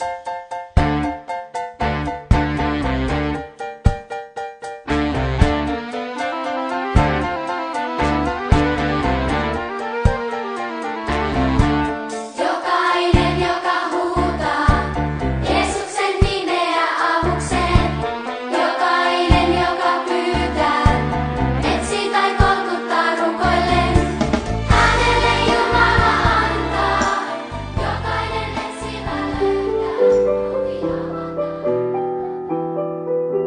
Jokainen, joka huutaa Jeesuksen nimeä avukseen. Jokainen, joka pyytää, etsii tai kolkuttaa rukoillen. Hänelle Jumala antaa. Jokainen etsivä löytää. Ovi avataan.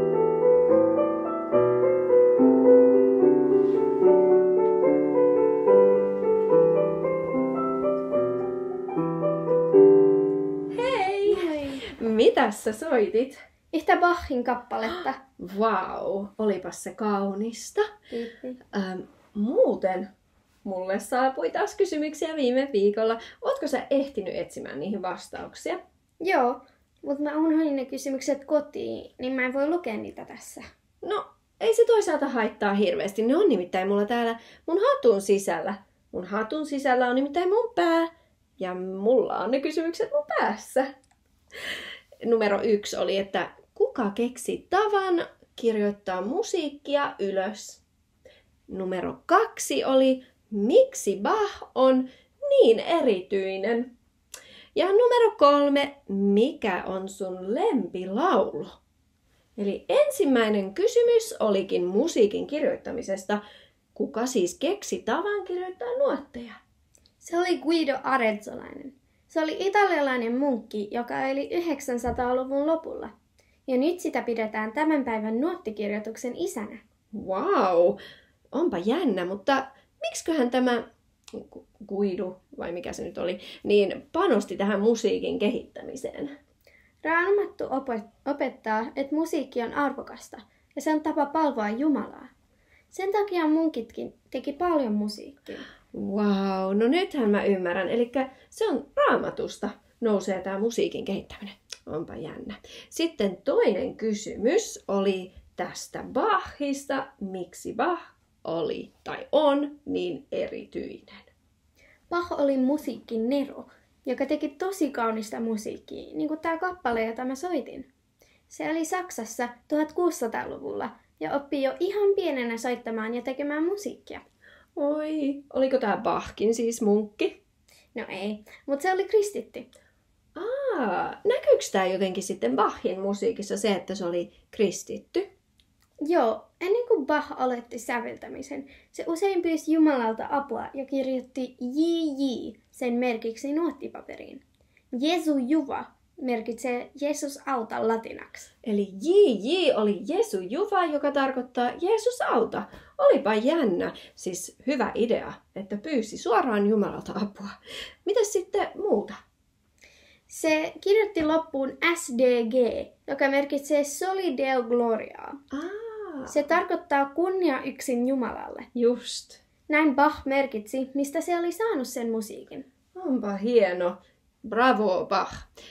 Hei! Mitäs sä soitit? Yhtä Bachin kappaletta. Vau, olipas se kaunista. Kiitti. Muuten mulle saapui taas kysymyksiä viime viikolla. Ootko sä ehtinyt etsimään niihin vastauksia? Joo, mutta mä unohdin ne kysymykset kotiin, niin mä en voi lukea niitä tässä. No, ei se toisaalta haittaa hirveästi. Ne on nimittäin mulla täällä mun hatun sisällä. Mun hatun sisällä on nimittäin mun pää. Ja mulla on ne kysymykset mun päässä. Numero 1 oli, että kuka keksi tavan kirjoittaa musiikkia ylös? Numero 2 oli, miksi Bach on niin erityinen? Ja numero 3, mikä on sun lempilaulu? Eli ensimmäinen kysymys olikin musiikin kirjoittamisesta. Kuka siis keksi tavan kirjoittaa nuotteja? Se oli Guido Arezzolainen. Se oli italialainen munkki, joka eli 900-luvun lopulla. Ja nyt sitä pidetään tämän päivän nuottikirjoituksen isänä. Wow, onpa jännä, mutta miksiköhän tämä Guido, vai mikä se nyt oli, niin panosti tähän musiikin kehittämiseen? Raamattu opettaa, että musiikki on arvokasta ja se on tapa palvoa Jumalaa. Sen takia munkitkin teki paljon musiikkia. Wow, no nythän mä ymmärrän. Eli se on Raamatusta nousee tämä musiikin kehittäminen. Onpa jännä. Sitten toinen kysymys oli tästä Bachista. Miksi Bach oli tai on niin erityinen? Bach oli musiikin nero, joka teki tosi kaunista musiikkia, niin kuin tämä kappale, jota mä soitin. Se oli Saksassa 1600-luvulla ja oppi jo ihan pienenä soittamaan ja tekemään musiikkia. Oi, oliko tämä Bachkin siis munkki? No ei, mutta se oli kristitty. Näkyykö tämä jotenkin sitten Bachin musiikissa se, että se oli kristitty? Joo, ennen kuin Bach aloitti säveltämisen, se usein pyysi Jumalalta apua ja kirjoitti JJ sen merkiksi nuottipaperiin. Jesu Juva merkitsee Jeesus auta latinaksi. Eli JJ oli Jesu Juva, joka tarkoittaa Jeesus auta. Olipa jännä, siis hyvä idea, että pyysi suoraan Jumalalta apua. Mitäs sitten muuta? Se kirjoitti loppuun SDG, joka merkitsee Soli Deo Gloriaa. Se tarkoittaa kunnia yksin Jumalalle. Just. Näin Bach merkitsi, mistä se oli saanut sen musiikin. Onpa hieno. Bravo, Bach.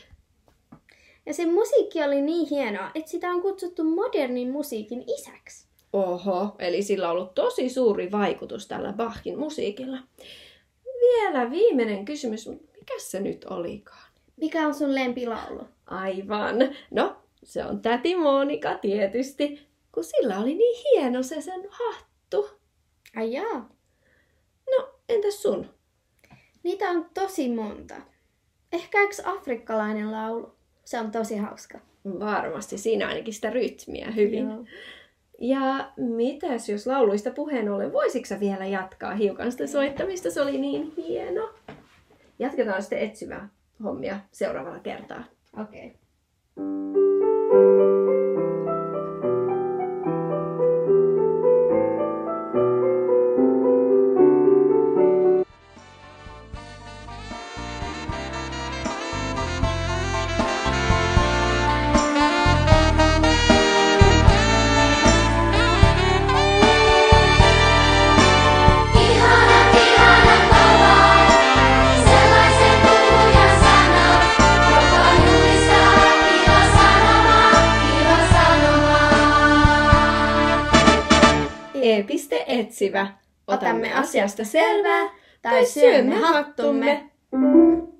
Ja se musiikki oli niin hienoa, että sitä on kutsuttu modernin musiikin isäksi. Oho, eli sillä on ollut tosi suuri vaikutus tällä Bachin musiikilla. Vielä viimeinen kysymys, mikä se nyt olikaan? Mikä on sun lempilaulu? Aivan. No, se on täti Monika tietysti, kun sillä oli niin hieno se sen hattu. Ai jaa. No, entäs sun? Niitä on tosi monta. Ehkä yksi afrikkalainen laulu. Se on tosi hauska. Varmasti, siinä ainakin sitä rytmiä hyvin. Joo. Ja mitäs jos lauluista puheen ollen, voisitko sä vielä jatkaa hiukan sitä soittamista? Se oli niin hieno. Jatketaan sitten etsivää hommia seuraavalla kertaa. Okei. Ihanat, ihanat ovat sellaiset puhujan sanat, joka julistaa ilosanomaa, ilosanomaa. E.etsivä. Otamme asiasta selvää tai syömme hattumme.